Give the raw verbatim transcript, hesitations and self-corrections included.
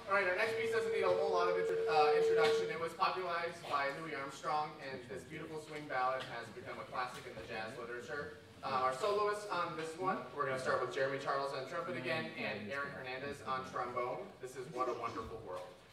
All right, our next piece doesn't need a whole lot of intro uh, introduction. It was popularized by Louis Armstrong, and this beautiful swing ballad has become a classic in the jazz literature. Uh, our soloists on this one, we're going to start with Jeremy Charles on trumpet again, and Aaron Hernandez on trombone. This is What a Wonderful World.